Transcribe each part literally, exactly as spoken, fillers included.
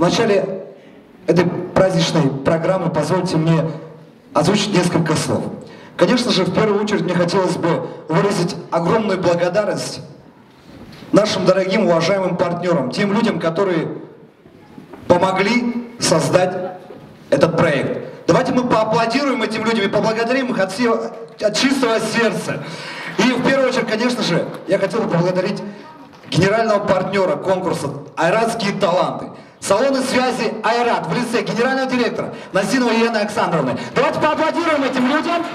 начале этой праздничной программы позвольте мне озвучить несколько слов. Конечно же, в первую очередь мне хотелось бы выразить огромную благодарность нашим дорогим, уважаемым партнерам, тем людям, которые помогли создать этот проект. Давайте мы поаплодируем этим людям и поблагодарим их от, всего, от чистого сердца. И в первую очередь, конечно же, я хотел бы поблагодарить генерального партнера конкурса «Айратские таланты». Салоны связи «Айрат» в лице генерального директора Насиновой Елены Александровны. Давайте поаплодируем этим людям.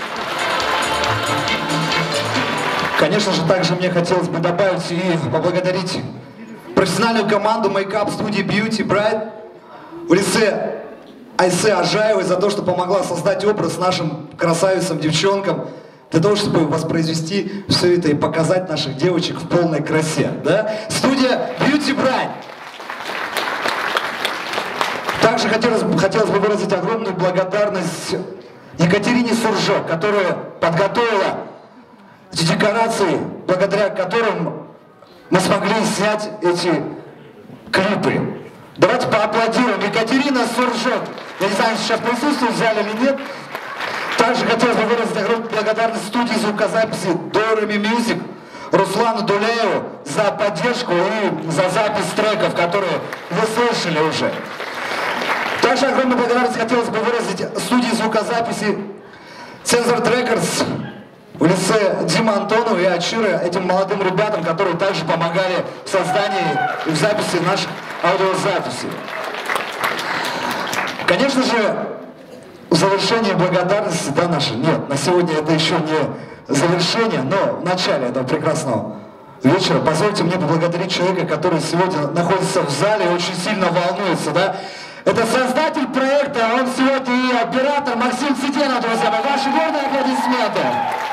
Конечно же, также мне хотелось бы добавить и поблагодарить профессиональную команду мейкап-студии Beauty Bright в лице Айсе Ажаевой за то, что помогла создать образ нашим красавицам, девчонкам, для того, чтобы воспроизвести все это и показать наших девочек в полной красе. Да? Студия Beauty Bright. Также хотелось, хотелось бы выразить огромную благодарность Екатерине Суржо, которая подготовила эти декорации, благодаря которым мы смогли снять эти клипы. Давайте поаплодируем. Екатерина Суржо. Я не знаю, сейчас присутствует в зале или нет. Также хотелось бы выразить огромную благодарность студии звукозаписи Дорами Music, Руслану Дуляеву за поддержку и за запись треков, которые вы слышали уже. Также огромную благодарность хотелось бы выразить студии звукозаписи Censored Records в лице Димы Антонова и Ачира, этим молодым ребятам, которые также помогали в создании и в записи наших аудиозаписей. Конечно же, в завершении благодарности, да, наши, нет, на сегодня это еще не завершение, но в начале этого прекрасного вечера позвольте мне поблагодарить человека, который сегодня находится в зале и очень сильно волнуется, да. Это создатель проекта, он сегодня и оператор Максим Цитенов, друзья мои. Ваши бурные аплодисменты.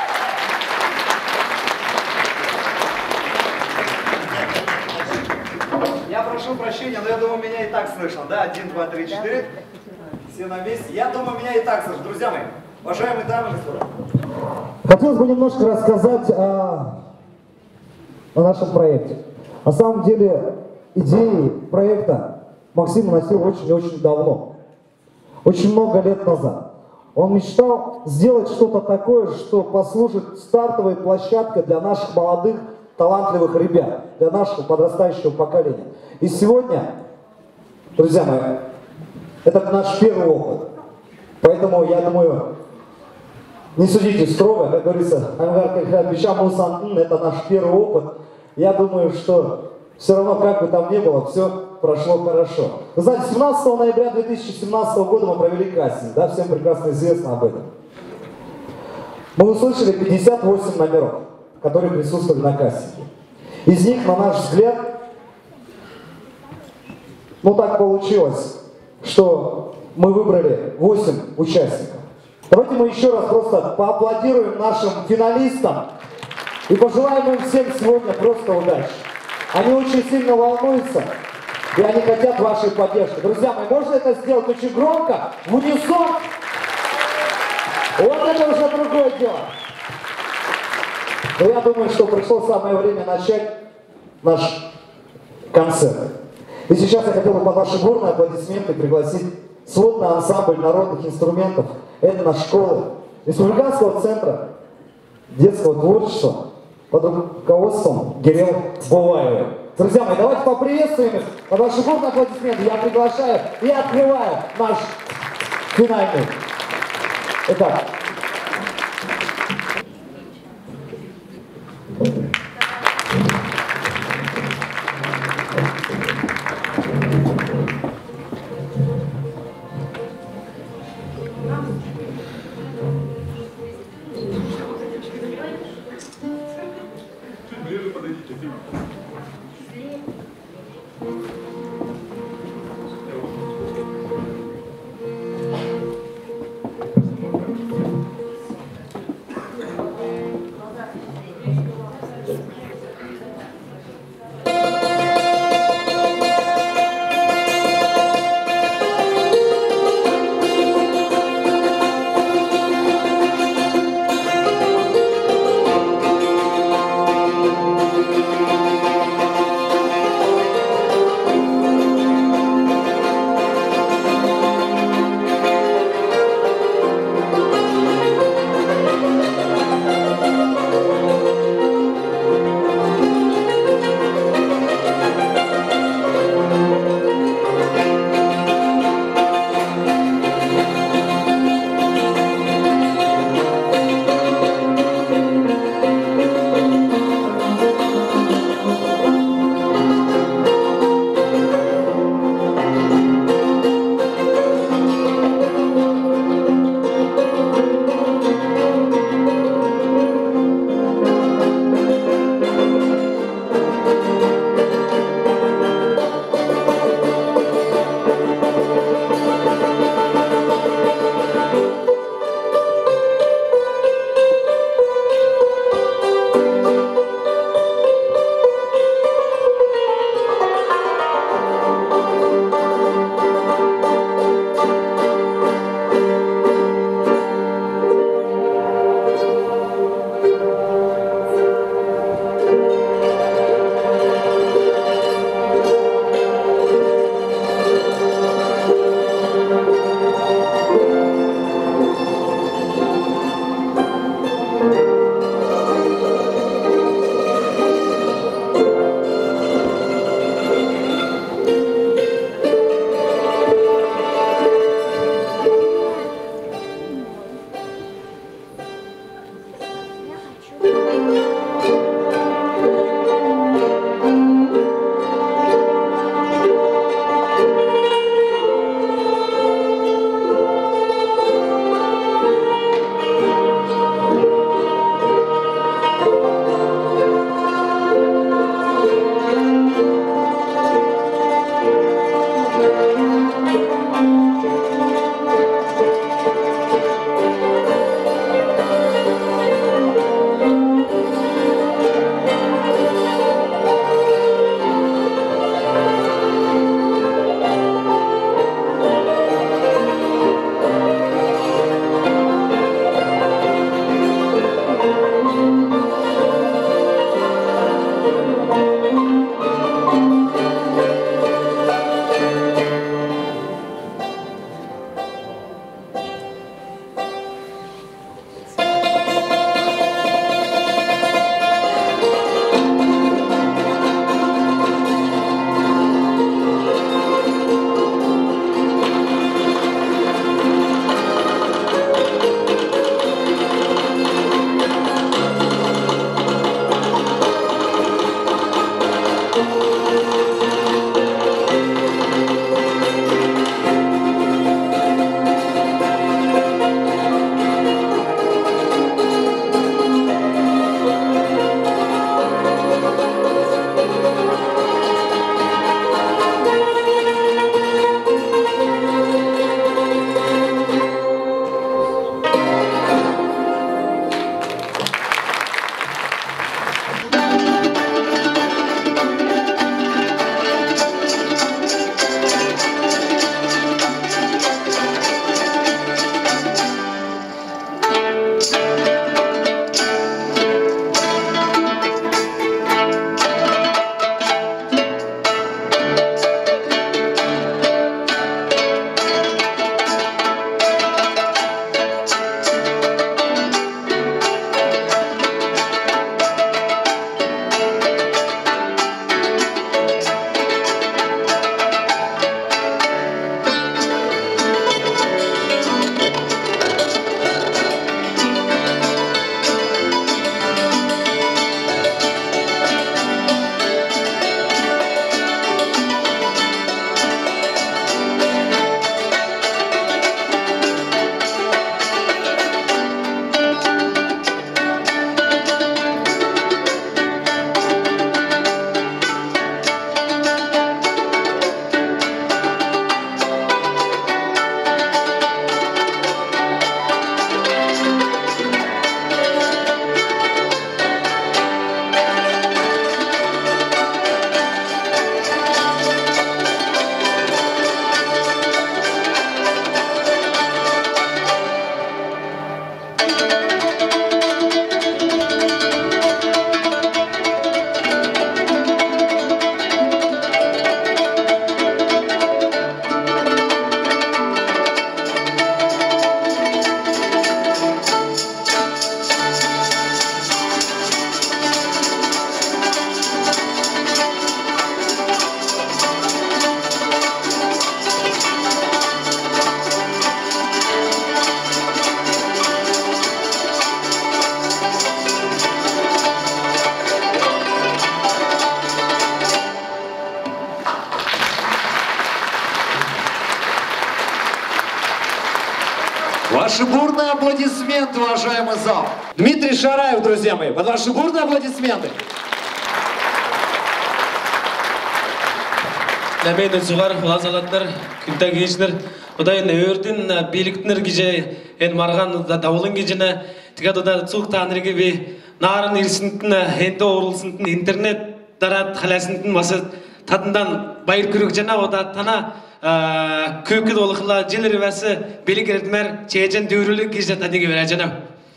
Я прошу прощения, но я думаю, меня и так слышно, да? Один, два, три, четыре. Все на месте. Я думаю, меня и так слышно. Друзья мои, уважаемые дамы и господа. Хотелось бы немножко рассказать о, о нашем проекте. На самом деле, идеи проекта Максим носил очень-очень давно. Очень много лет назад. Он мечтал сделать что-то такое, что послужит стартовой площадкой для наших молодых, талантливых ребят, для нашего подрастающего поколения. И сегодня, друзья мои, это наш первый опыт. Поэтому, я думаю, не судите строго, как говорится, это наш первый опыт. Я думаю, что все равно, как бы там ни было, все прошло хорошо. Вы знаете, семнадцатого ноября две тысячи семнадцатого года мы провели кастинг, да, всем прекрасно известно об этом. Мы услышали пятьдесят восемь номеров, которые присутствовали на кастинге. Из них, на наш взгляд, ну так получилось, что мы выбрали восемь участников. Давайте мы еще раз просто поаплодируем нашим финалистам и пожелаем им всем сегодня просто удачи. Они очень сильно волнуются, и они хотят вашей поддержки. Друзья мои, можно это сделать очень громко, в унисон? Вот это уже другое дело. Но я думаю, что пришло самое время начать наш концерт. И сейчас я хотел бы под ваши бурные аплодисменты пригласить сводный ансамбль народных инструментов этно-школы Республиканского центра детского творчества под руководством Гирел Булаева. Друзья мои, давайте поприветствуем их. Под ваши бурные аплодисменты я приглашаю и открываю наш финальный этап. ваши бурные аплодисменты, уважаемый зал. Дмитрий Шараев, друзья мои, под ваши бурные аплодисменты. Нәмейді сұғар лазалаттар, күнтәк ешінер, ұдайын өрдін беліктінер кеже, ән марған дауылын кежені, тігад ұда сұқ танырығы бе, нарын елсінтін, әнді орылсынтын, интернет дарат қаласынтын масы тадындан байыр күрік жана, ода тана көкіт олықыла желір бәсі белік әрдімәр, чейжен дөйрілік кеже тадығы бәрі жана.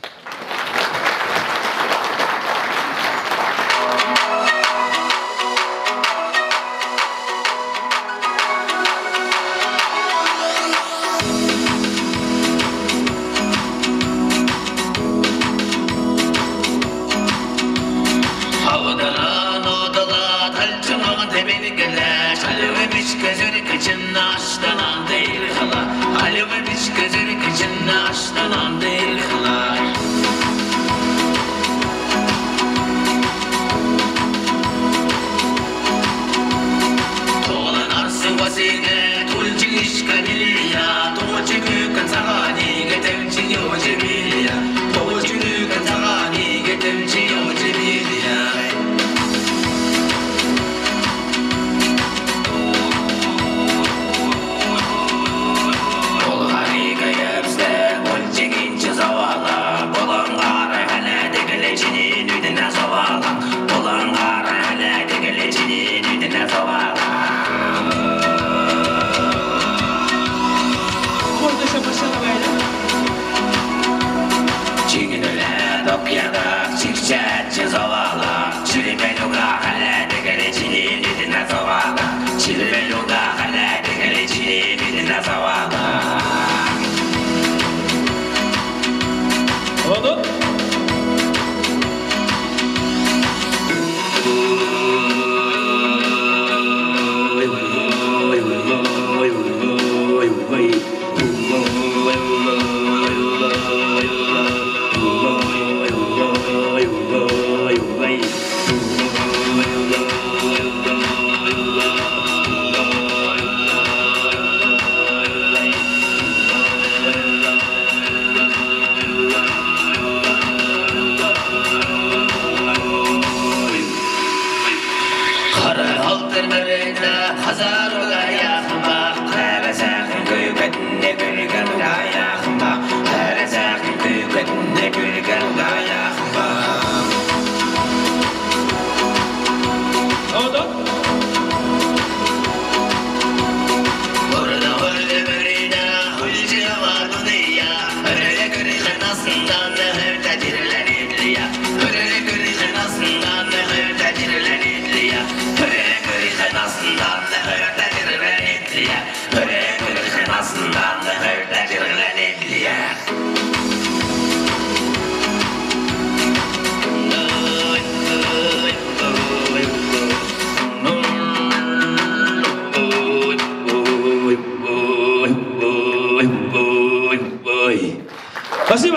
Спасибо.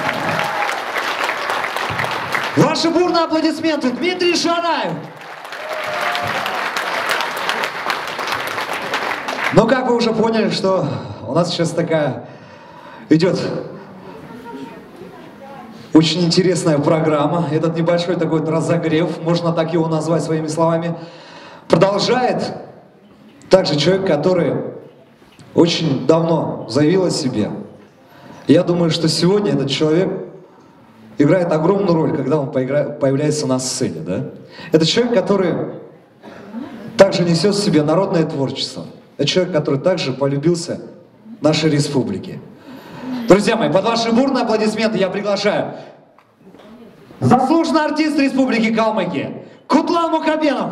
Ваши бурные аплодисменты. Дмитрий Шараев. Ну, как вы уже поняли, что у нас сейчас такая идет очень интересная программа. Этот небольшой такой разогрев, можно так его назвать своими словами, продолжает также человек, который очень давно заявил о себе. Я думаю, что сегодня этот человек играет огромную роль, когда он появляется на сцене. Да? Это человек, который также несет в себе народное творчество. Это человек, который также полюбился нашей республике. Друзья мои, под ваши бурные аплодисменты я приглашаю заслуженный артист Республики Калмыкия Кутлан Мухабенов.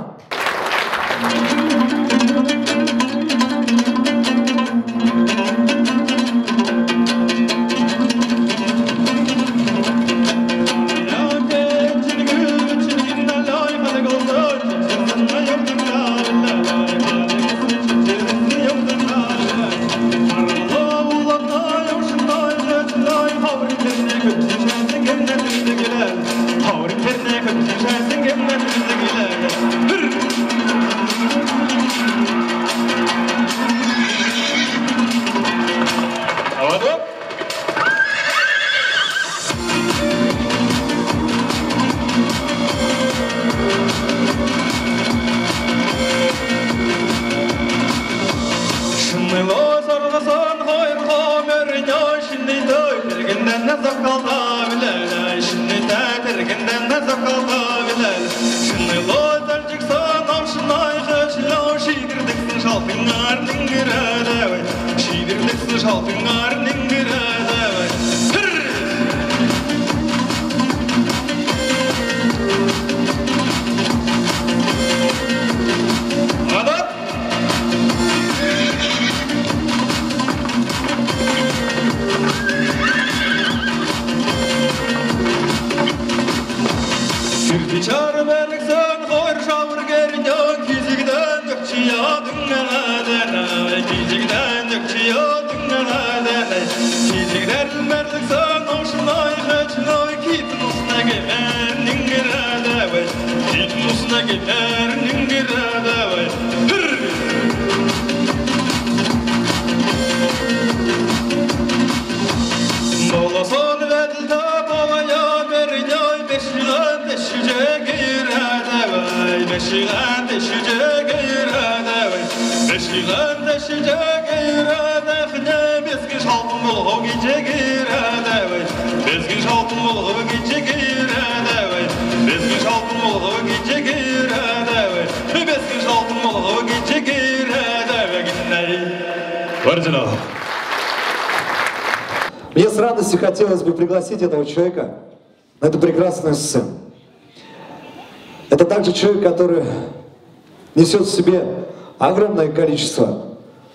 Мне с радостью хотелось бы пригласить этого человека на эту прекрасную сцену. Это также человек, который несет в себе огромное количество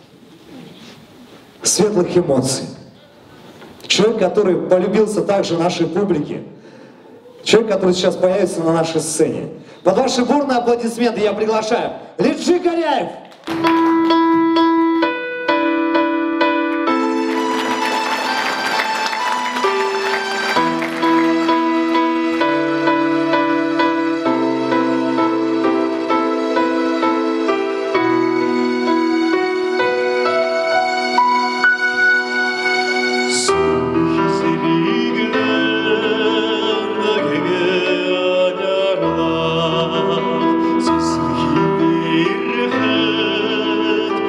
светлых эмоций. Человек, который полюбился также нашей публике. Человек, который сейчас появится на нашей сцене. Под ваши бурные аплодисменты я приглашаю Лиджи Коряев! Sus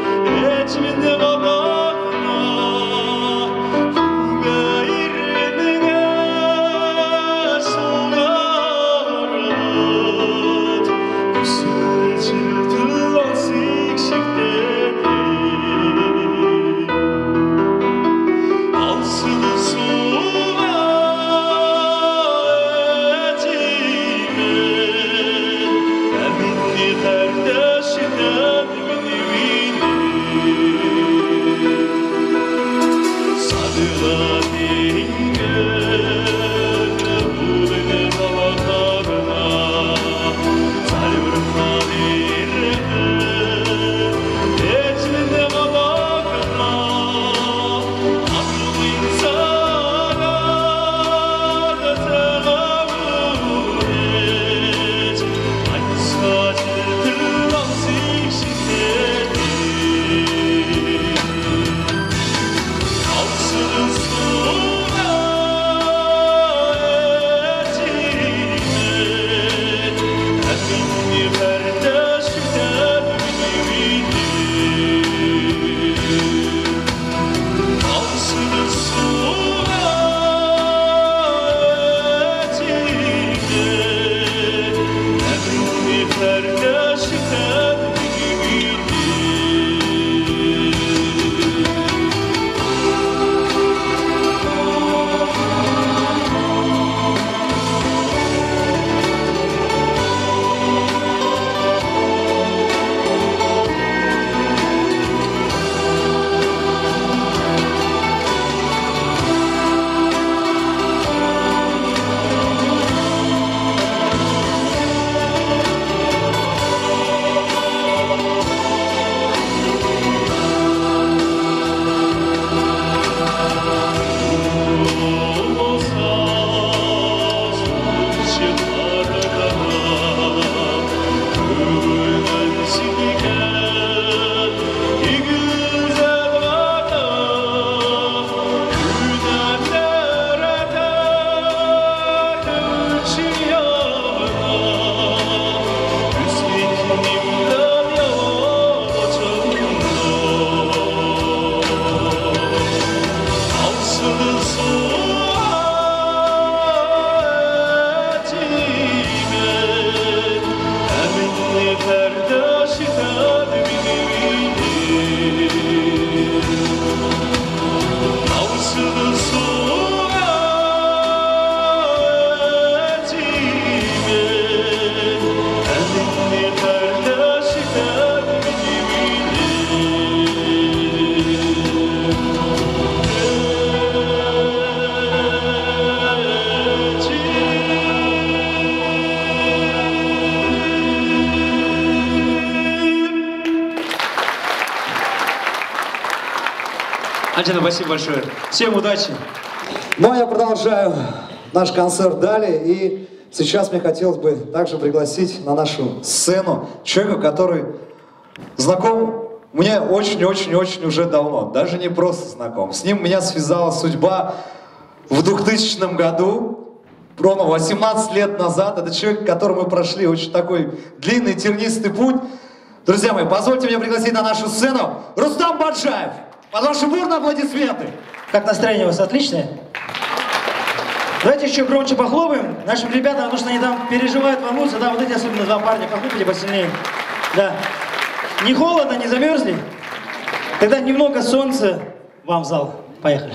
Анжела, спасибо большое. Всем удачи. Ну, а я продолжаю наш концерт далее. И сейчас мне хотелось бы также пригласить на нашу сцену человека, который знаком мне очень-очень-очень уже давно. Даже не просто знаком. С ним меня связала судьба в двухтысячном году. Ровно восемнадцать лет назад. Это человек, которым мы прошли очень такой длинный, тернистый путь. Друзья мои, позвольте мне пригласить на нашу сцену Рустам Баджаев. Под ваши бурные аплодисменты. Как настроение у вас отличное? Давайте еще громче похлопаем нашим ребятам, потому что они там переживают, волнуются. Да, вот эти особенно два парня, похлопали посильнее. Да. Не холодно, не замерзли? Тогда немного солнца вам в зал. Поехали.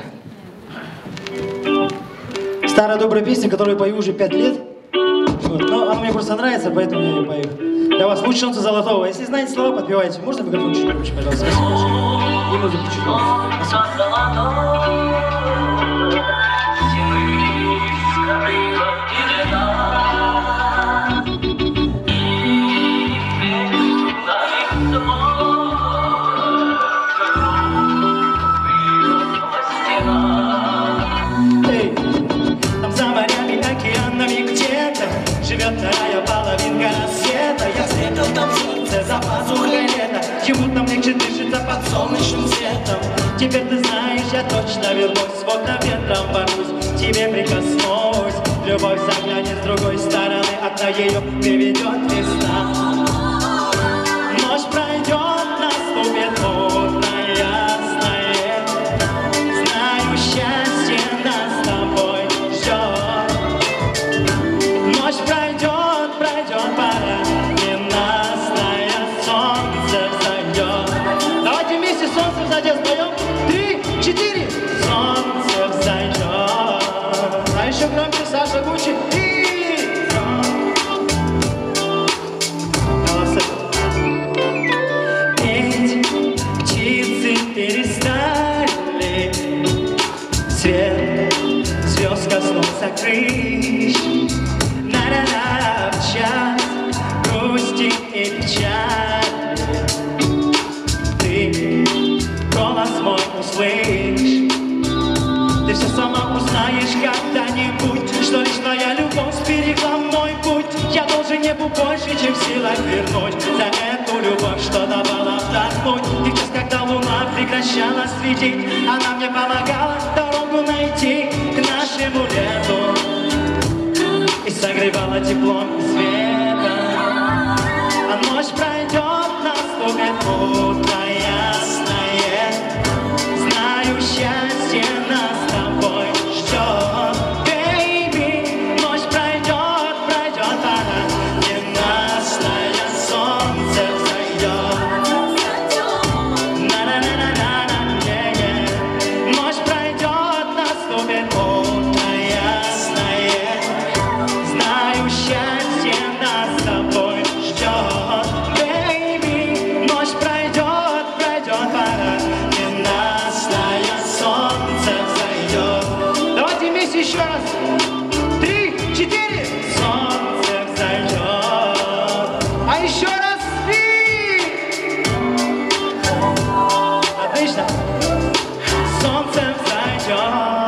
Старая добрая песня, которую я пою уже пять лет. Вот. Но она мне просто нравится, поэтому я ее пою. Для вас лучше солнце золотого. Если знаете слова, подпевайте. Можно микрофон чуть громче, пожалуйста? Спасибо. И музыку чуть громче. Спасибо. Живет вторая половинка рассвета. Я встретил там солнце за пазухой лета. Ему там легче дышится под солнечным светом. Теперь ты знаешь, я точно вернусь. Вот на ветром порвусь, тебе прикоснусь. Любовь заглянет с другой стороны. Одна ее приведет весна. Ночь пройдет, наступит утро ясное. Знаю, счастье нас с тобой ждет. Ночь пройдет, пройдет пора, ненастное солнце взойдет. Давайте вместе солнце взойдет, споем. Три, четыре. Солнце взойдет. А еще громче, Саша Гуччи. И молодцы. Петь птицы перестали. Свет звезд коснулся крыш. На-на-на, в час грусти и печаль ты голос мой услышь. Ты все сама узнаешь когда-нибудь, что лишь твоя любовь сберегла мой путь. Я должен небу больше, чем в силах вернуть за эту любовь, что давала вдохнуть. И в час, когда луна прекращала светить, она мне помогала дорогу найти к нашему лету и согревала теплом и светом. А ночь пройдет, наступит утро ясное. Знаю, счастье нас с тобой ждет. Бэйби, ночь пройдет, пройдет она. Ненастное солнце взойдет. На-на-на-на-на-на, yeah-yeah. Ночь пройдет, наступит утро ясное. Знаю, счастье нас с тобой ждет. Бэйби, ночь пройдет, пройдет пора. Ненастное солнце взойдет. Давайте вместе еще раз. Три, четыре. Солнце взойдет. А еще раз. И... Отлично. Солнце взойдет.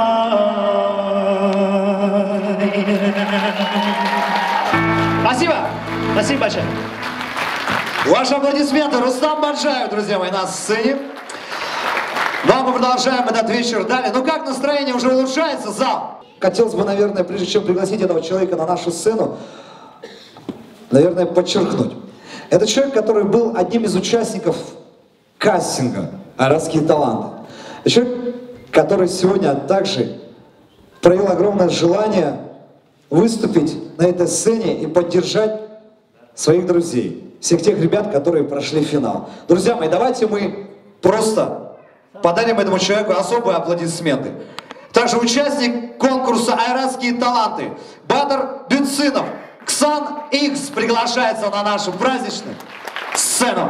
Спасибо. Спасибо большое. Ваши аплодисменты Рустам Баджаев, друзья мои, на сцене. Ну, а мы продолжаем этот вечер далее. Ну как настроение уже улучшается, зал? Хотелось бы, наверное, прежде чем пригласить этого человека на нашу сцену, наверное, подчеркнуть. Это человек, который был одним из участников кастинга «Айратские таланты». Это человек, который сегодня также проявил огромное желание выступить на этой сцене и поддержать своих друзей, всех тех ребят, которые прошли финал. Друзья мои, давайте мы просто подарим этому человеку особые аплодисменты. Также участник конкурса «Айратские таланты» Бадр Бюцинов, Ксан Икс приглашается на нашу праздничную сцену.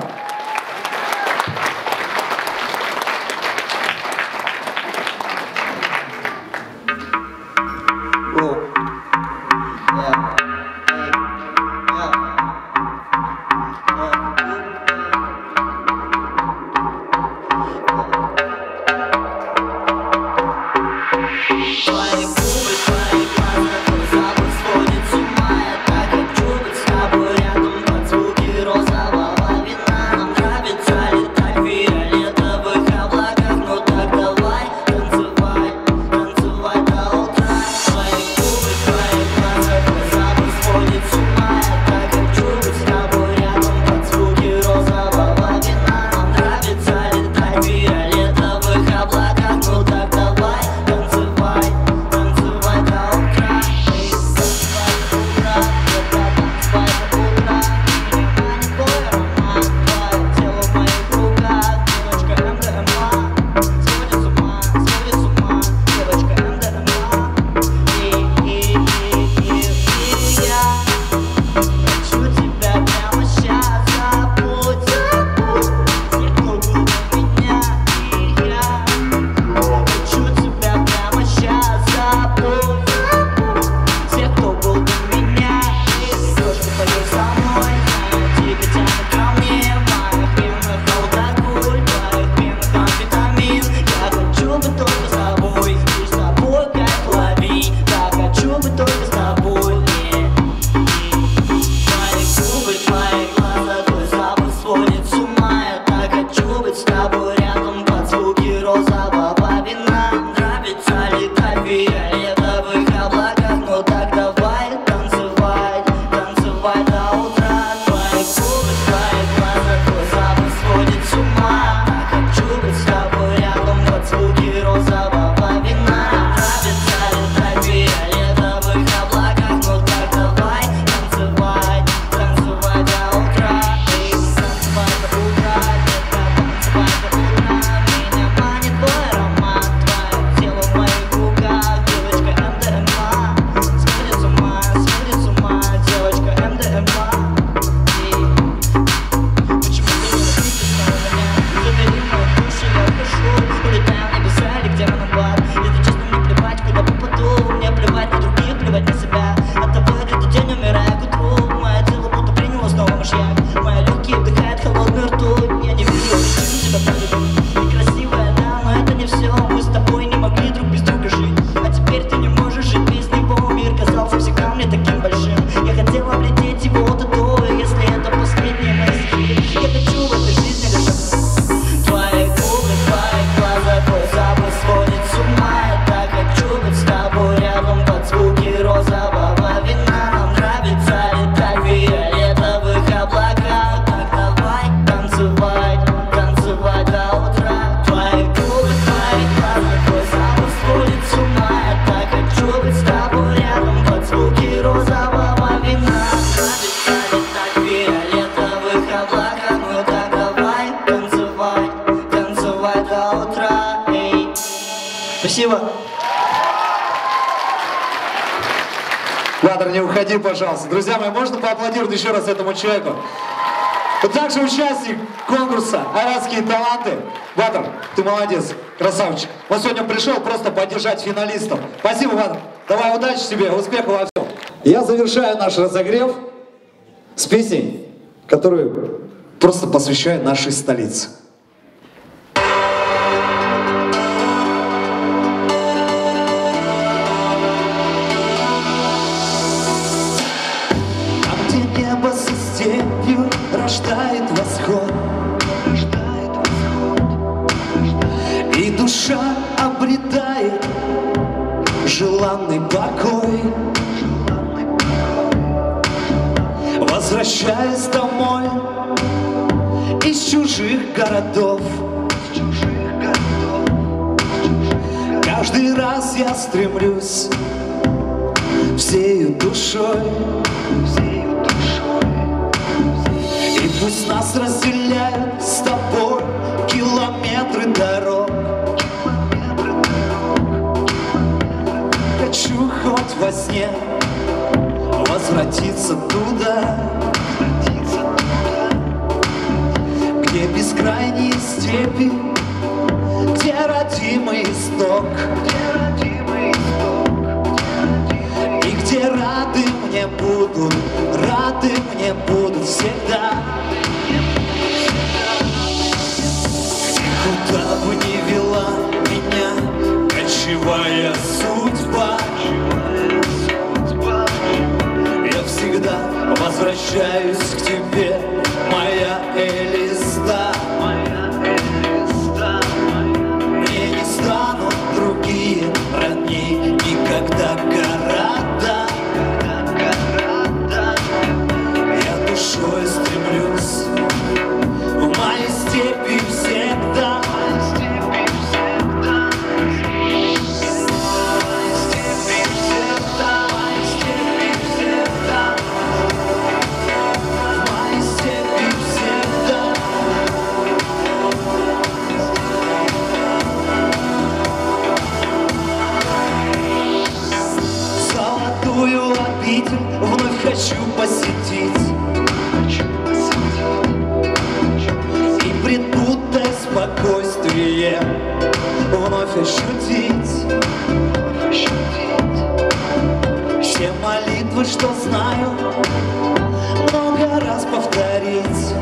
Спасибо. Ладно, не уходи, пожалуйста. Друзья мои, можно поаплодировать еще раз этому человеку? Вот также участник конкурса «Айратские таланты». Ватер, ты молодец, красавчик. Он сегодня пришел просто поддержать финалистов. Спасибо, Ватер. Давай, удачи тебе, успехов во всем. Я завершаю наш разогрев с песней, которую просто посвящаю нашей столице. Рождает восход, и душа обретает желанный покой. Возвращаясь домой из чужих городов, каждый раз я стремлюсь всею душой. И пусть нас разделяют с тобой километры дорог, хочу хоть во сне возвратиться туда, где бескрайние степи, где родимый исток, и где рады мне будут, рады мне будут всегда. Куда бы ни вела меня кочевая судьба, я всегда возвращаюсь к тебе, моя Элиста. Мне не станут другие родней никогда города. Я душой стремлюсь в моей степи всегда. Обитель вновь хочу посетить, и предбудное спокойствие вновь ощутить. Все молитвы, что знаю, много раз повторить.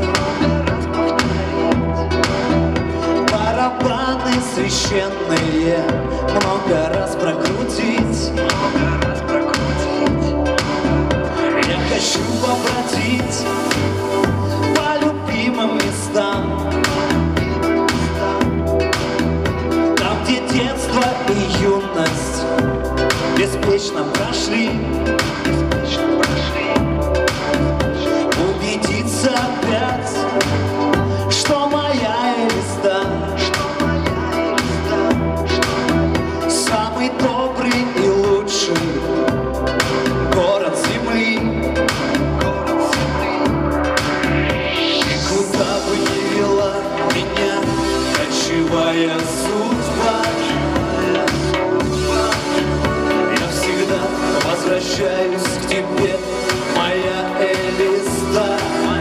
Барабаны священные много раз прокрутить. Хочу побродить по любимым местам, там, где детство и юность беспечно прошли. Убедиться опять, что моя Элиста самый добрый и лучший город земли. Кочевая судьба, я всегда возвращаюсь к тебе, моя Элиста.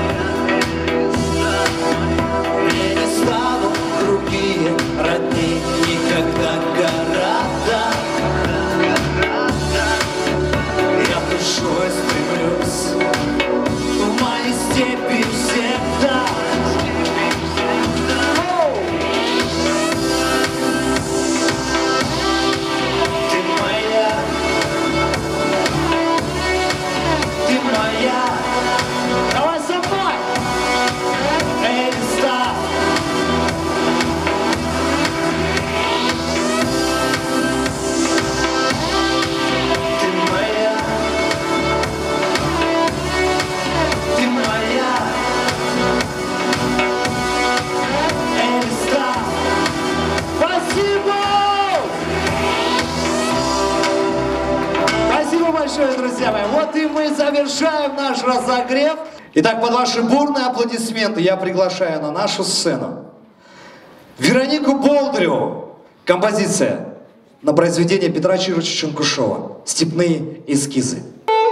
Мне не станут другие родни никогда города. Я душой стремлюсь в моей степи всегда. Друзья мои, вот и мы завершаем наш разогрев. Итак, под ваши бурные аплодисменты я приглашаю на нашу сцену Веронику Болдыреву. Композиция на произведение Петра Чировича Чункушова «Степные эскизы».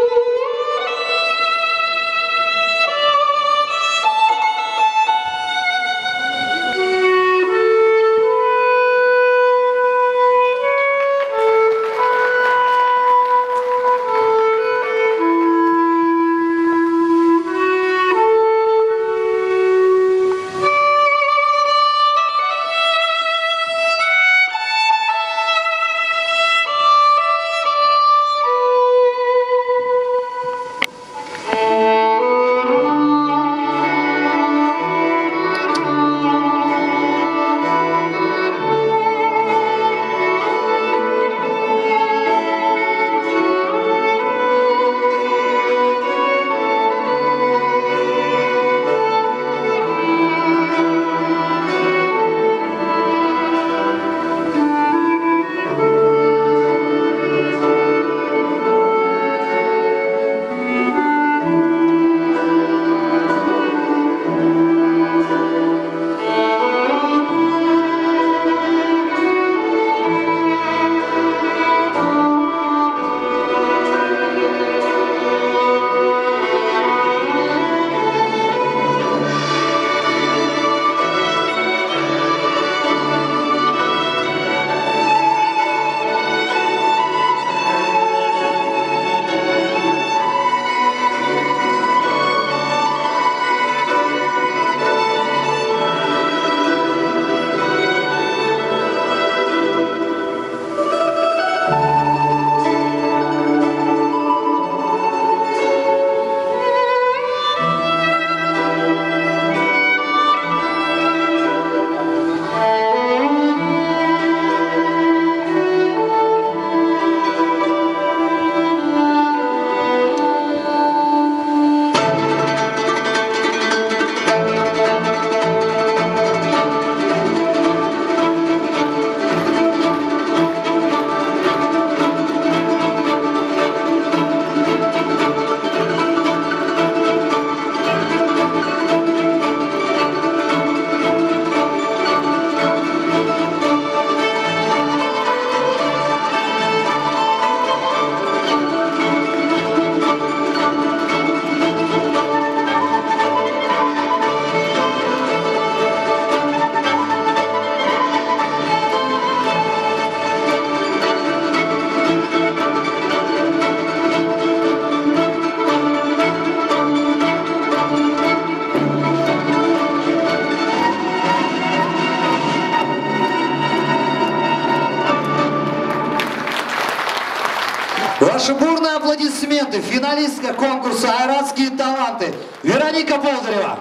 Ваши бурные аплодисменты, финалистка конкурса «Айратские таланты» Вероника Болдырева.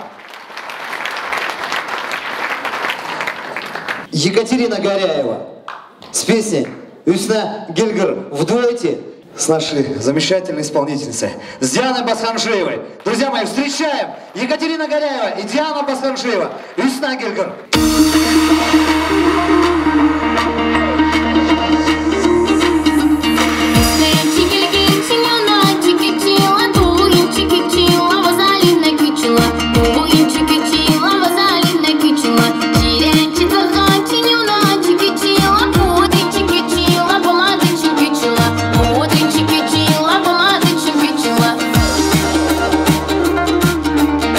Екатерина Горяева с песней «Юсна Гельгер» в дуэте с нашей замечательной исполнительницей, с Дианой Басханшиевой. Друзья мои, встречаем Екатерина Горяева и Диана Басханшиева. «Юсна Гельгер».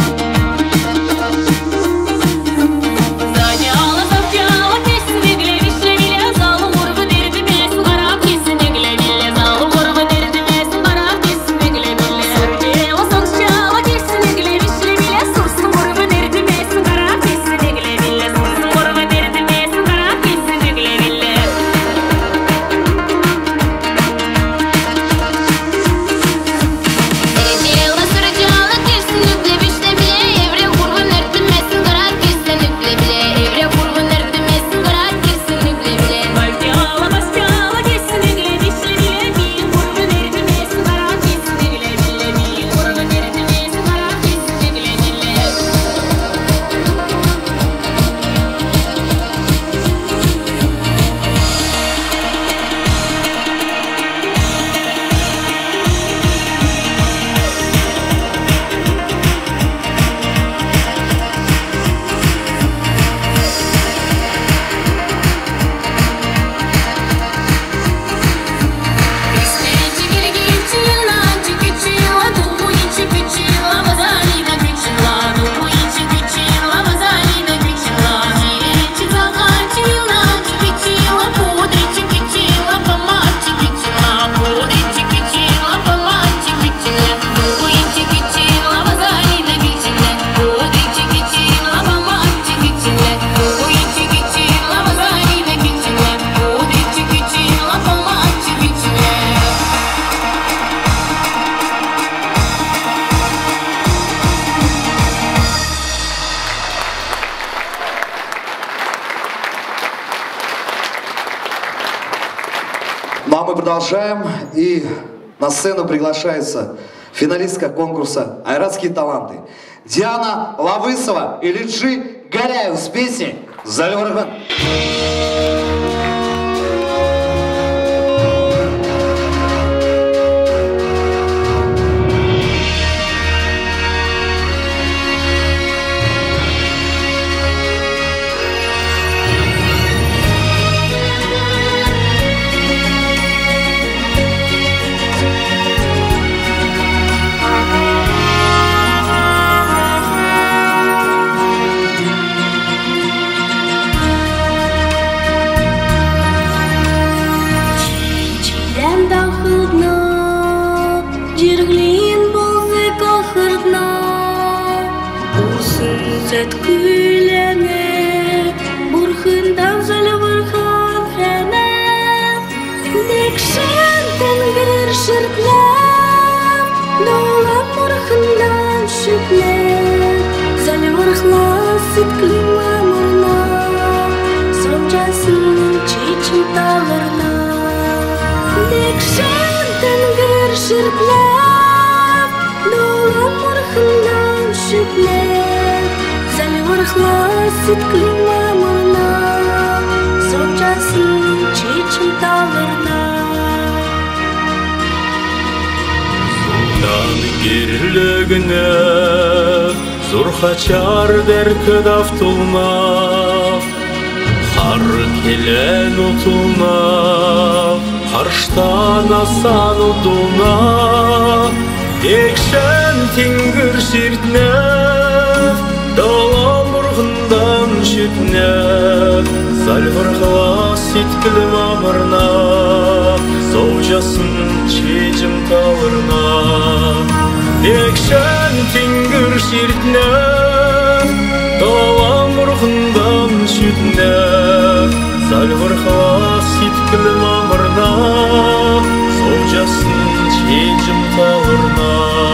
Заняла, завтяла, песни глядишь. продолжаем. И на сцену приглашается финалистка конкурса «Айратские таланты» Диана Лавысова и Лиджи Горяев с песней «Зальвархан». Зурхачар дәркіт автулмав, қар келен ұтылмав, қарштан асан ұтылмав, екшен теңгір шертнев, далам ұрғындан шетнев, сальварғас еткілі мамырна, сол жасын чечім талырна. Екшен теңгір шертнев, далам ұрғындан шетнев, сальварғас еткілі мамырна, сол жасын чечім талырна.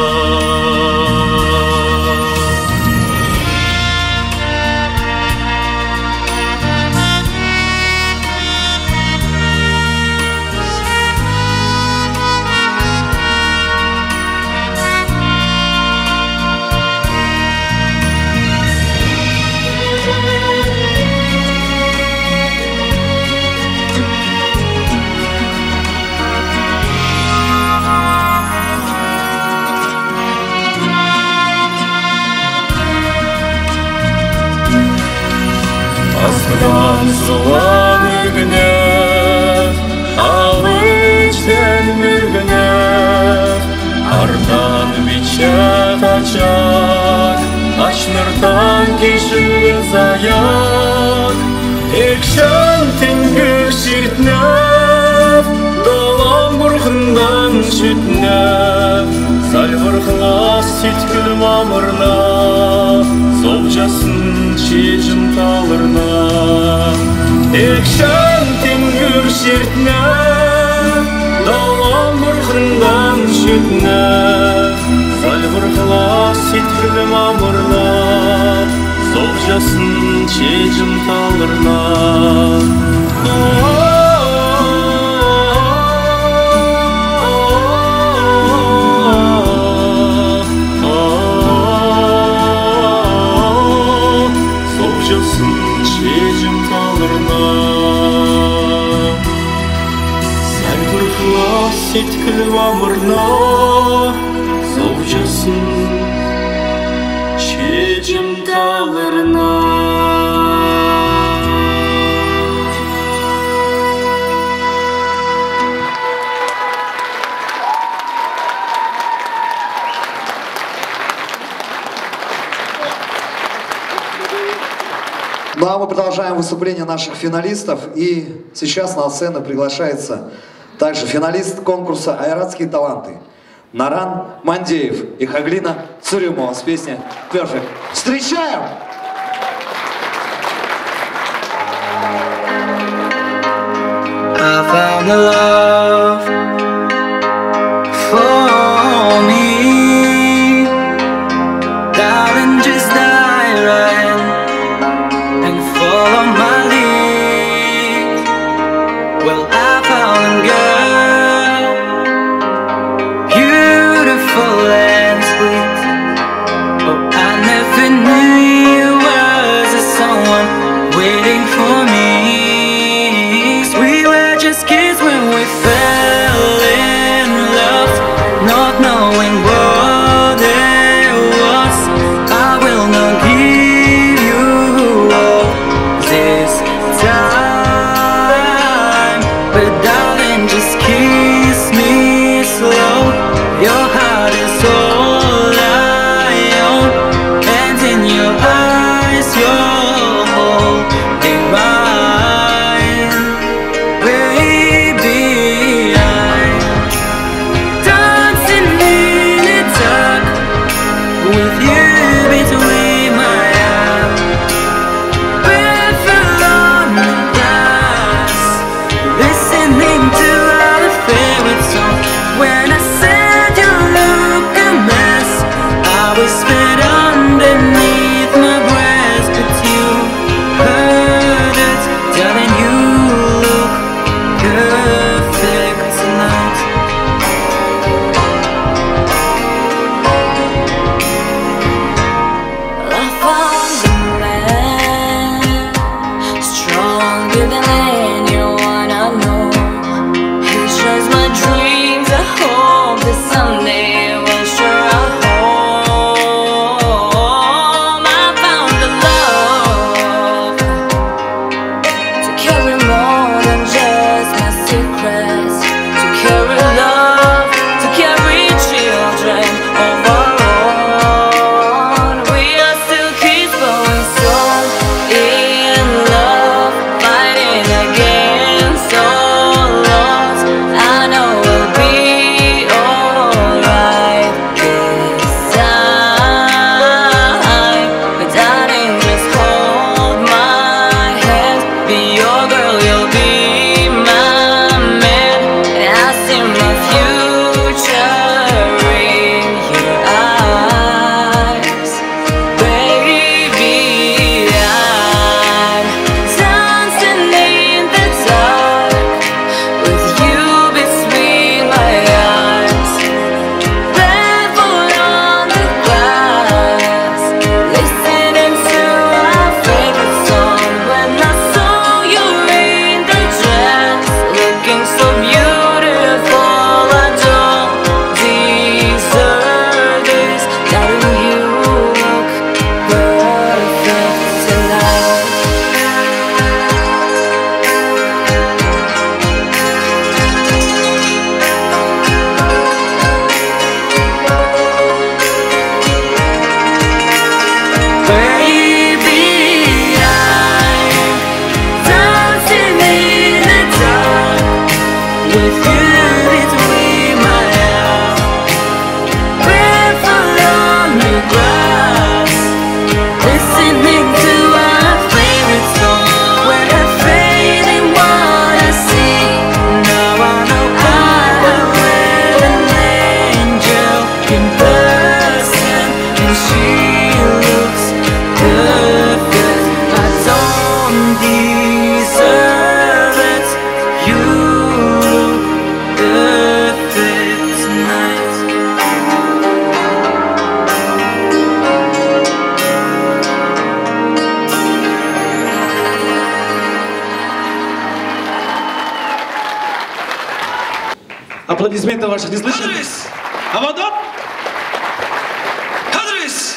Астынан суан үргінев, ал içten mürgінев, артан бичет ачак, ачныртан кешілі заяк. Екшен теңгір шертнев, далам ұрғындан шетнев, сальварғас еткіл мамырна, сол жасын чечім талырна. Екшен теңгір шертнев, далам ұрғындан шетнев, сальварғас еткіл мамырна, сол жасын чечім талырна. Еткіл мамырна, сол жасын чечім талырна. Ну а мы продолжаем выступление наших финалистов. И сейчас на сцену приглашается также финалист конкурса «Айратские таланты» Наран Мандеев и Хаглина Цурюмова с песней «Perfect». Встречаем! I found the love for me, darling, just dive right and follow my lead. Well, I found a girl Аплодисменты ваших не слышно? А вот оп! Хадрис!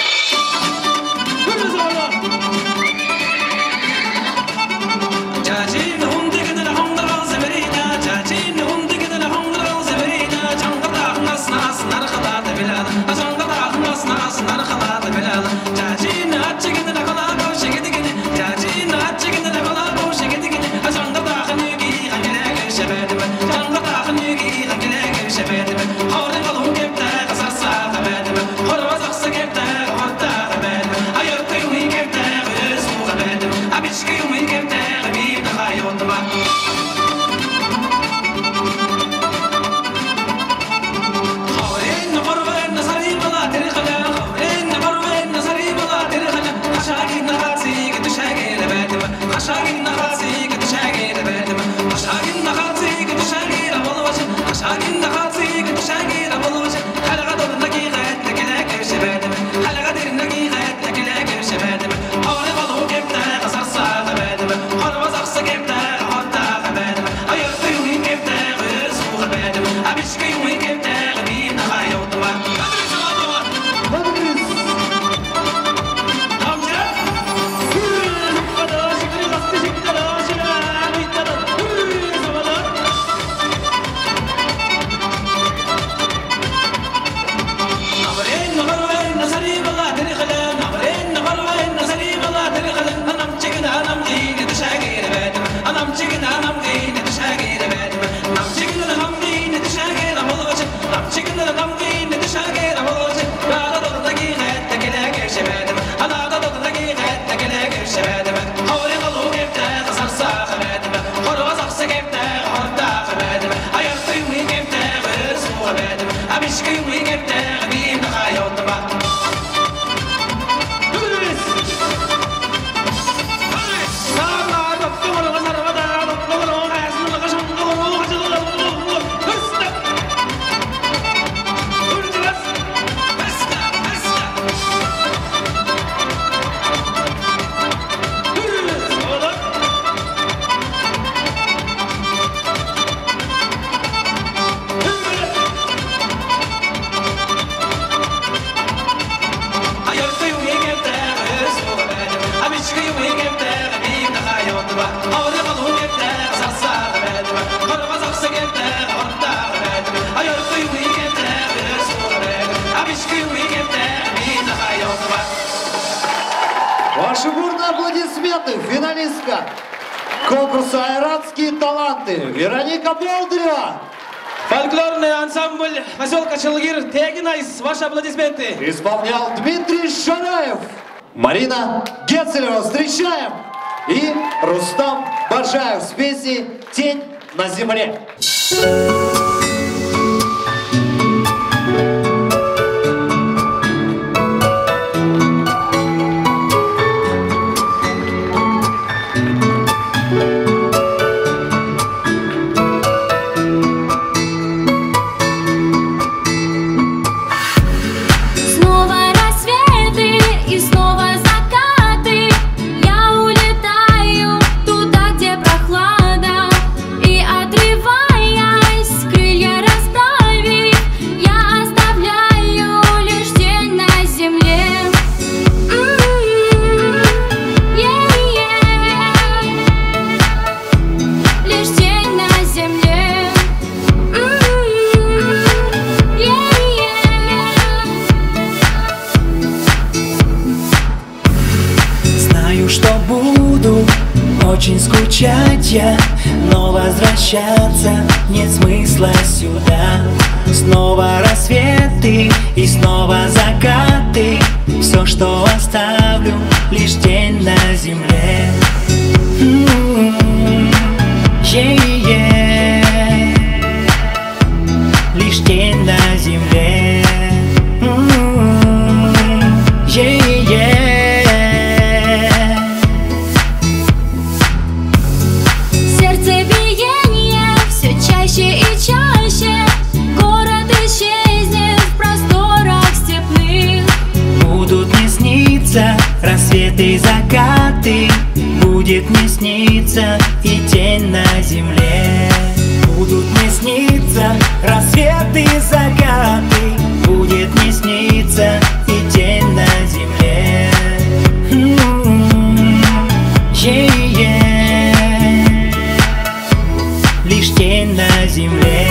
Ваши бурные аплодисменты, финалистка конкурса «Айратские таланты» Вероника Болдырева. Фольклорный ансамбль поселка Челгир Тегинайс. Ваши аплодисменты. Исполнял Дмитрий Шараев. Марина Гецелева. Встречаем. И Рустам Бажаев с песней «Тень на земле». Очень скучать я, но возвращаться нет смысла сюда. Снова рассветы и снова закаты. Все, что оставлю, лишь тень на земле. Yeah-yeah. Лишь тень на земле. Yeah-yeah. Рассветы и закаты, будет мне сниться и тень на земле. Будут мне сниться рассветы и закаты, будет мне сниться и день на земле. Yeah-yeah. Лишь тень на земле.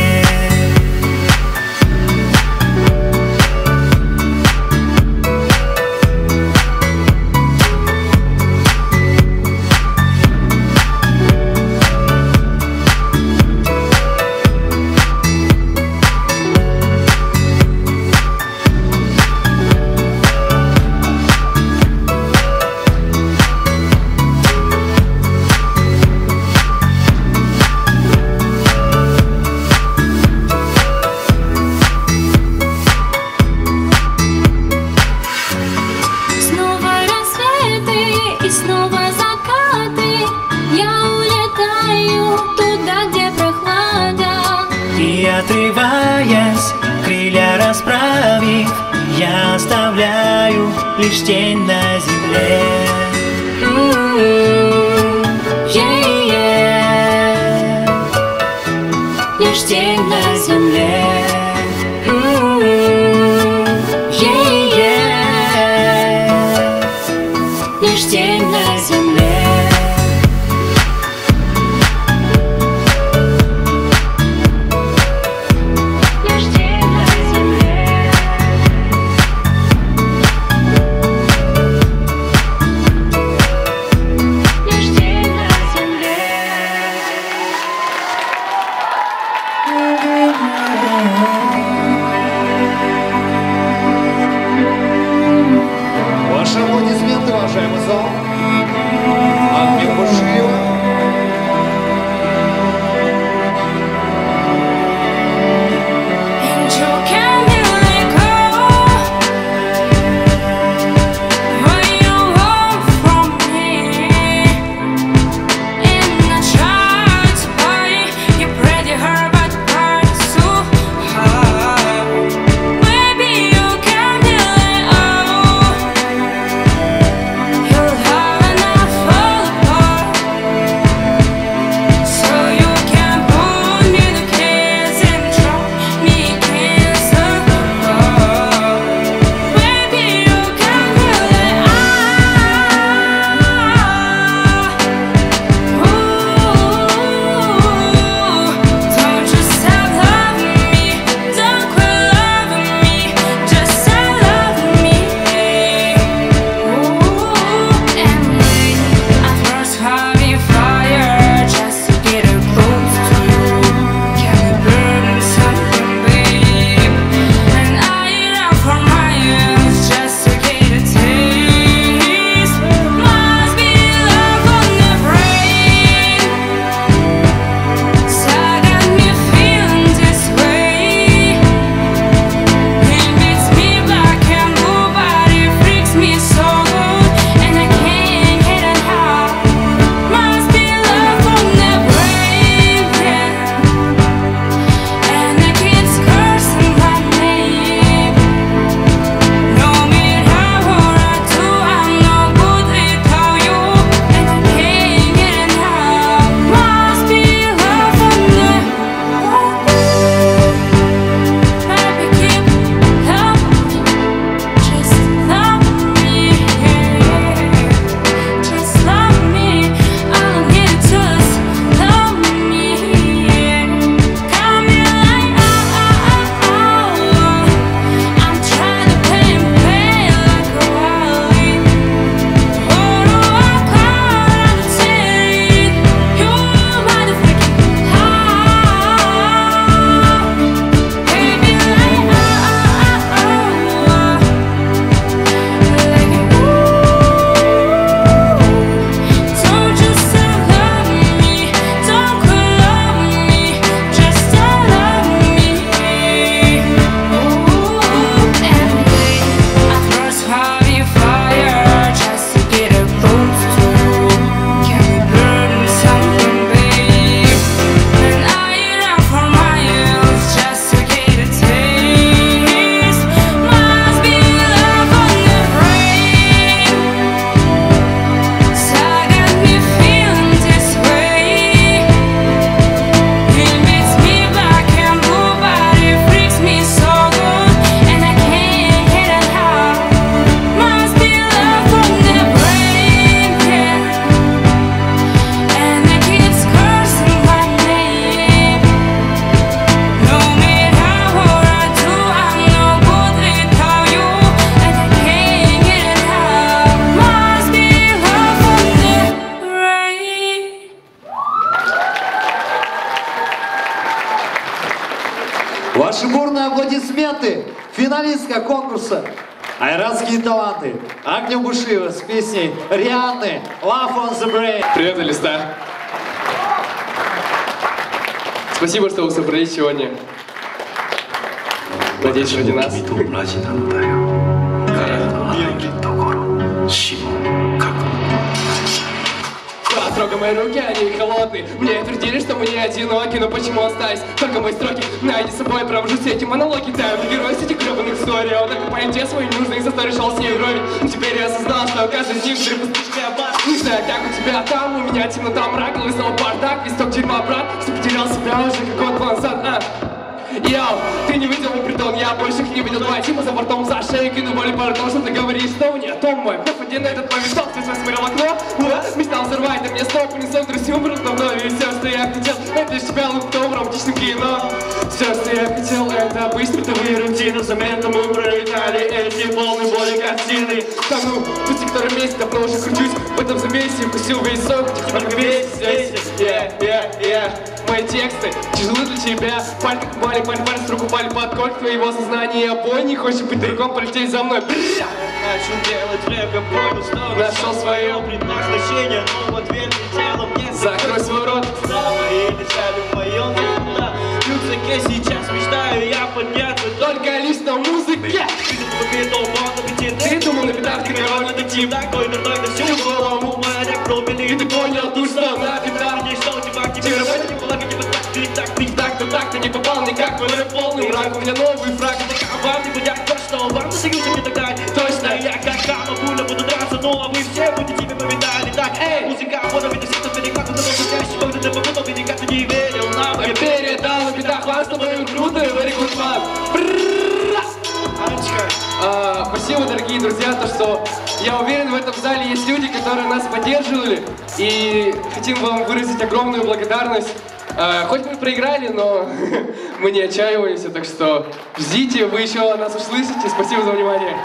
Отрываясь, крылья расправив, я оставляю лишь тень на земле. Yeah-yeah. Лишь тень на земле. Yeah-yeah. Лишь тень на земле. Ваши аплодисменты, уважаемый зал. От Мирбашиева. You'll have аплодисменты! Финалистка конкурса «Айратские таланты» Агния Бушиева с песней Рианны «Love on the Brain». Привет, Алиста. Спасибо, что вы собрались сегодня. Надеюсь, ради нас. Трогай мои руки, они холодные. Мне твердили, что мы не одиноки, но почему остались только мои строки? Найди с собой, провожу все эти монологи. Тайм герой с этих гребаных историй. Он так по инте свой не нужно, их заставил с ней вровень. Но теперь я осознал, что каждый из них трепосточный аббат. Не знаю, как у тебя там, у меня темнота, мрак, лысого бардак, листок дерьма, брат, что потерял себя уже как год назад, а? Йоу, ты не видел мой притон, я больше их не видел. Два типа за бортом, за шею кину боли пары, потому что ты говоришь, что не о том мой. Один на этот момент стоп, ты смотрел в окно, мечтал взорвать, да мне стоп, унесет друзей, умрут на вновь. И все, что я хотел, это лишь тебя луптом в романтичном кино. Все, что я хотел, это быстротовые рутины. Взамен мы пролетали эти полные боли картины. Да ну, пусть который месяц, давно уже кручусь в этом замесе, пустил весь сок, только весь здесь. Yeah, yeah, yeah. Мои тексты тяжелы для тебя. Паль как паль, паль, паль, с руку паль под кольк твоего сознания. Обой не хочешь быть далеком, полететь за мной. Начал делать рэп, я понял, что нашел свое предназначение, но в ответ летело мне. Закрой свой рот. И летали в моем никуда. В рюкзаке сейчас мечтаю я подняться. Только лишь на музыке. Ты думал, на бедах ты корона, ты тип такой дурной на всю голову. Моя пробили, и ты понял, тут что на бедах. Не что тебя к тебе работать, не было, как так, ты так, ты так, ты так, ты не попал никак, мой рэп полный враг. У меня новый фраг, а вам не будет то, что вам на союзе мне тогда. Точно, я как кама, пуля, буду драться, ну а вы все будете тебе повидали. Так, эй, музыка, вот видно, все, кто переклад, но чаще, когда ты попутал, ты никак не верил нам. Я передал на бедах вам с тобой круто, very good fun. А, спасибо, дорогие друзья, то, что я уверен, в этом зале есть люди, которые нас поддерживали, и хотим вам выразить огромную благодарность. А, хоть мы проиграли, но мы не отчаиваемся, так что ждите, вы еще нас услышите. Спасибо за внимание.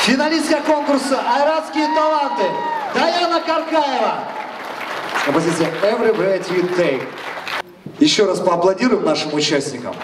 Финалистка конкурса «Айратские таланты» Даяна Каркаева. Композиция «Every Breath You Take». Еще раз поаплодируем нашим участникам.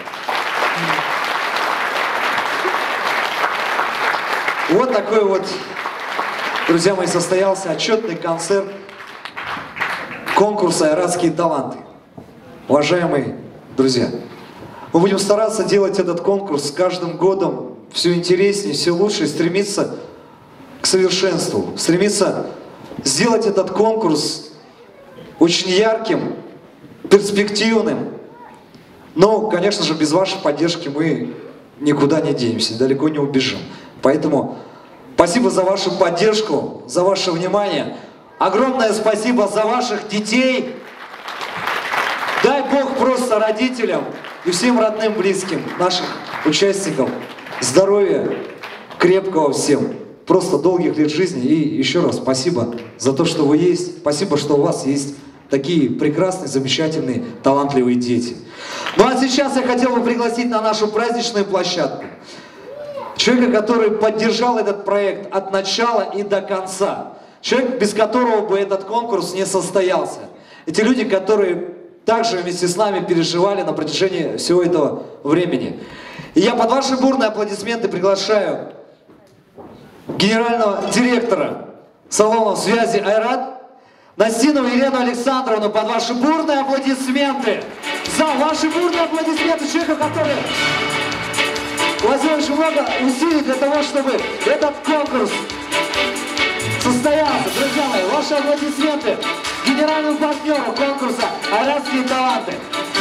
Вот такой вот, друзья мои, состоялся отчетный концерт конкурса «Айратские таланты». Уважаемые друзья, мы будем стараться делать этот конкурс с каждым годом все интереснее, все лучше, и стремиться к совершенству, стремиться сделать этот конкурс очень ярким, перспективным. Но, конечно же, без вашей поддержки мы никуда не денемся, далеко не убежим. Поэтому спасибо за вашу поддержку, за ваше внимание. Огромное спасибо за ваших детей. Дай Бог просто родителям и всем родным, близким наших участников здоровья, крепкого всем, просто долгих лет жизни. И еще раз спасибо за то, что вы есть. Спасибо, что у вас есть такие прекрасные, замечательные, талантливые дети. Ну а сейчас я хотел бы пригласить на нашу праздничную площадку человека, который поддержал этот проект от начала и до конца. Человек, без которого бы этот конкурс не состоялся. Эти люди, которые также вместе с нами переживали на протяжении всего этого времени. И я под ваши бурные аплодисменты приглашаю генерального директора салона связи «Айрат» Настинову Елену Александровну под ваши бурные аплодисменты. За ваши бурные аплодисменты человеку, который вложил очень много усилий для того, чтобы этот конкурс состоялся. Друзья мои, ваши аплодисменты генеральному партнеру конкурса «Айратские таланты».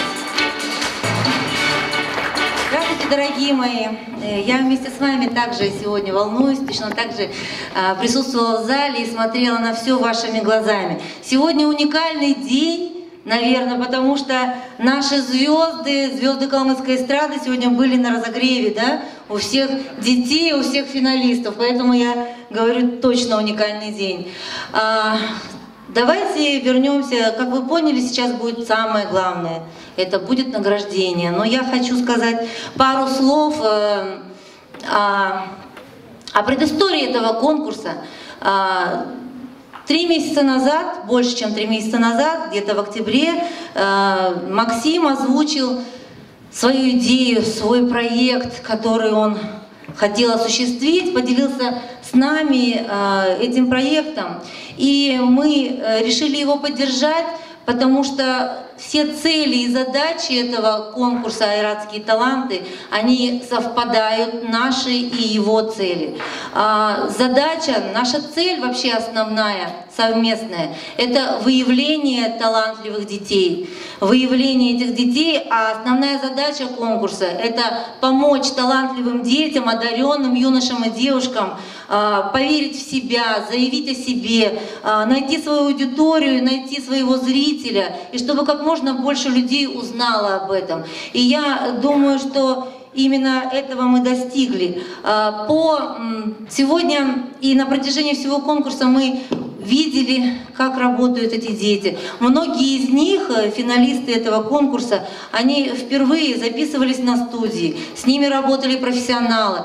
Здравствуйте, дорогие мои! Я вместе с вами также сегодня волнуюсь, точно так же присутствовала в зале и смотрела на все вашими глазами. Сегодня уникальный день, наверное, потому что наши звезды, звезды калмыцкой эстрады сегодня были на разогреве, да, у всех детей, у всех финалистов, поэтому я говорю, точно уникальный день. Давайте вернемся, как вы поняли, сейчас будет самое главное, это будет награждение. Но я хочу сказать пару слов э, о, о предыстории этого конкурса. Э, три месяца назад, больше чем три месяца назад, где-то в октябре, э, Максим озвучил свою идею, свой проект, который он хотел осуществить, поделился с нами э, этим проектом. И мы э, решили его поддержать, потому что все цели и задачи этого конкурса «Айратские таланты», они совпадают, наши и его цели. А, задача, наша цель вообще основная, совместная, это выявление талантливых детей. Выявление этих детей, а основная задача конкурса – это помочь талантливым детям, одаренным юношам и девушкам а, поверить в себя, заявить о себе, а, найти свою аудиторию, найти своего зрителя, и чтобы как можно можно больше людей узнало об этом. И я думаю, что именно этого мы достигли. По сегодня и на протяжении всего конкурса мы видели, как работают эти дети. Многие из них, финалисты этого конкурса, они впервые записывались на студии, с ними работали профессионалы.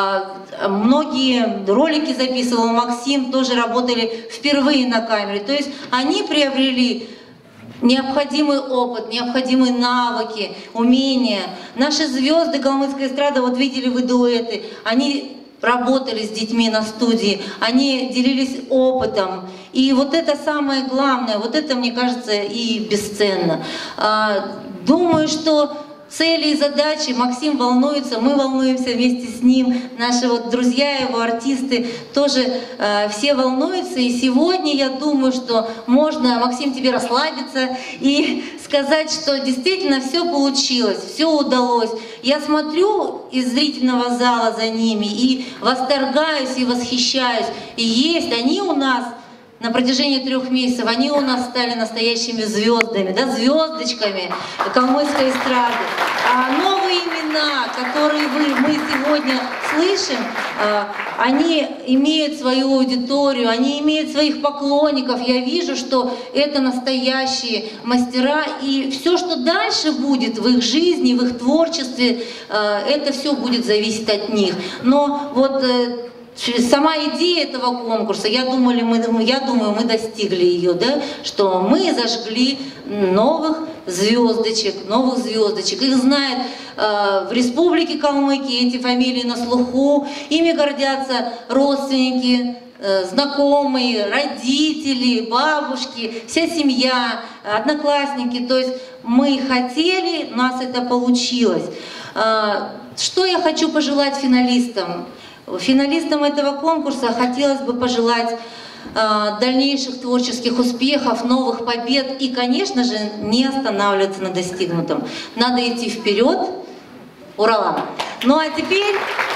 Многие ролики записывал Максим, тоже работали впервые на камере. То есть они приобрели необходимый опыт, необходимые навыки, умения. Наши звезды калмыцкой эстрады, вот видели вы дуэты, они работали с детьми на студии, они делились опытом. И вот это самое главное, вот это, мне кажется, и бесценно. Думаю, что цели и задачи, Максим волнуется, мы волнуемся вместе с ним, наши вот друзья, его артисты тоже э, все волнуются. И сегодня я думаю, что можно, Максим, тебе расслабиться и сказать, что действительно все получилось, все удалось. Я смотрю из зрительного зала за ними и восторгаюсь, и восхищаюсь. И есть, они у нас на протяжении трех месяцев, они у нас стали настоящими звездами, да, звездочками калмыцкой эстрады. А новые имена, которые вы, мы сегодня слышим, они имеют свою аудиторию, они имеют своих поклонников. Я вижу, что это настоящие мастера, и все, что дальше будет в их жизни, в их творчестве, это все будет зависеть от них. Но вот сама идея этого конкурса, я, думали, мы, я думаю, мы достигли ее, да, что мы зажгли новых звездочек, новых звездочек. Их знают э, в Республике Калмыкия, эти фамилии на слуху, ими гордятся родственники, э, знакомые, родители, бабушки, вся семья, одноклассники. То есть мы хотели, у нас это получилось. Э, что я хочу пожелать финалистам? Финалистам этого конкурса хотелось бы пожелать э, дальнейших творческих успехов, новых побед и, конечно же, не останавливаться на достигнутом. Надо идти вперед. Ура! Ну а теперь,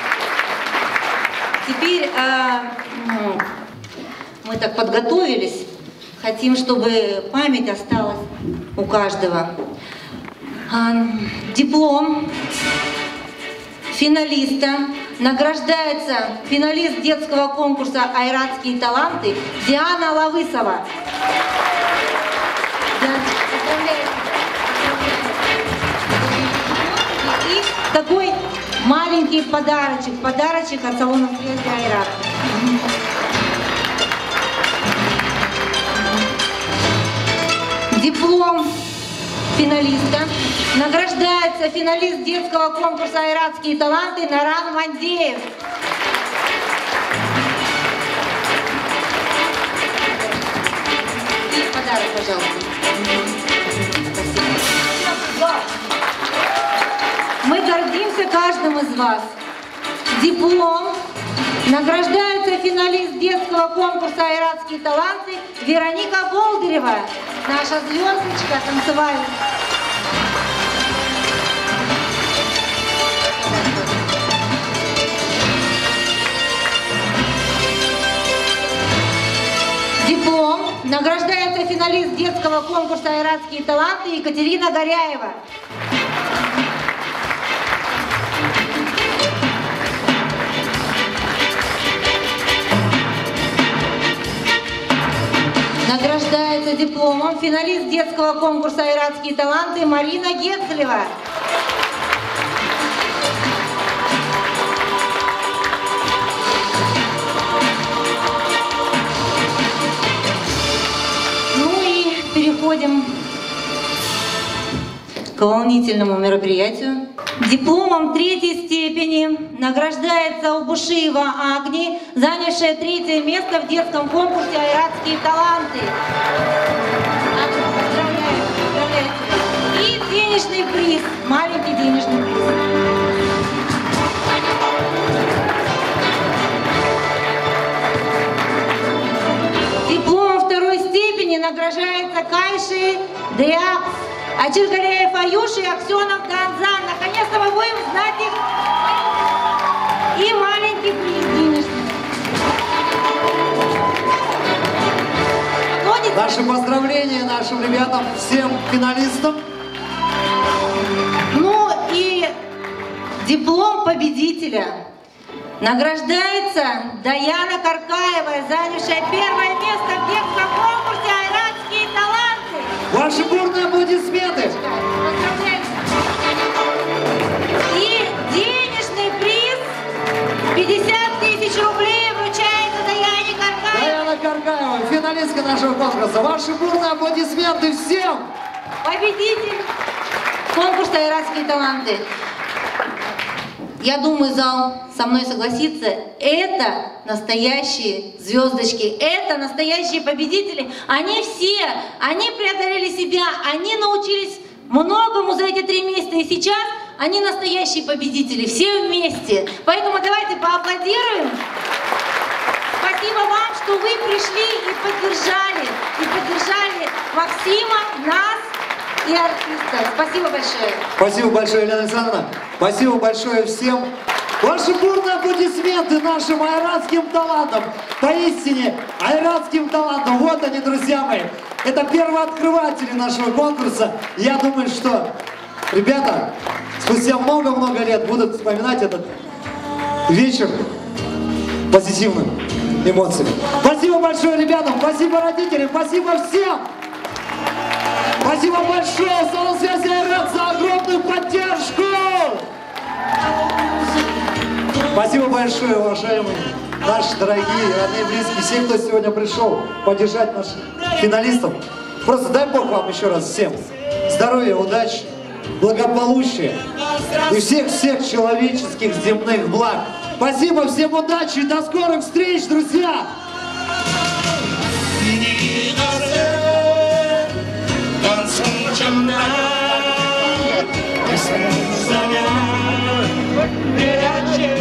теперь э, мы так подготовились, хотим, чтобы память осталась у каждого. Э, диплом финалиста. Награждается финалист детского конкурса «Айратские таланты» Диана Лавысова. И такой маленький подарочек, подарочек от салона связи «Айрат». Диплом финалиста. Награждается финалист детского конкурса «Айратские таланты» Наран Мандеев. И подарок, пожалуйста. Спасибо. Мы гордимся каждым из вас. Диплом. Награждается финалист детского конкурса «Айратские таланты» Вероника Болдырева. Наша звездочка танцевальная. Диплом. Награждается финалист детского конкурса «Айратские таланты» Екатерина Горяева. Награждается дипломом финалист детского конкурса «Айратские таланты» Марина Гецелева. Переходим к волнительному мероприятию. Дипломом третьей степени награждается Убушиева Агни, занявшая третье место в детском конкурсе «Айратские таланты». Поздравляю, поздравляю. И денежный приз, маленький денежный приз. Награждается Кайши Деапс, Ачиргалеев Аюш и Аксенов Ганзан. Наконец-то мы будем знать их. И маленький приз денежный. Наши поздравления нашим ребятам, всем финалистам. Ну и диплом победителя. Награждается Даяна Каркаева, занявшая первое место в детском конкурсе «Айратские таланты». Ваши бурные аплодисменты. Поздравляем. И денежный приз пятьдесят тысяч рублей вручается Даяне Каркаевой. Даяна Каркаева, финалистка нашего конкурса. Ваши бурные аплодисменты всем. Победитель конкурса «Айратские таланты». Я думаю, зал со мной согласится, это настоящие звездочки, это настоящие победители. Они все, они преодолели себя, они научились многому за эти три месяца, и сейчас они настоящие победители, все вместе. Поэтому давайте поаплодируем. Спасибо вам, что вы пришли и поддержали, и поддержали Максима, нас и артиста. Спасибо большое. Спасибо большое, Елена Александровна. Спасибо большое всем. Ваши бурные аплодисменты нашим айратским талантам. Поистине, айратским талантам. Вот они, друзья мои. Это первооткрыватели нашего конкурса. Я думаю, что ребята спустя много-много лет будут вспоминать этот вечер позитивным эмоциями. Спасибо большое ребятам, спасибо родителям, спасибо всем. Спасибо большое, салон связи Айрат, за огромную поддержку! Спасибо большое, уважаемые наши дорогие, родные, близкие, все, кто сегодня пришел поддержать наших финалистов. Просто дай Бог вам еще раз всем здоровья, удачи, благополучия и всех-всех человеческих земных благ. Спасибо, всем удачи и до скорых встреч, друзья! Прячет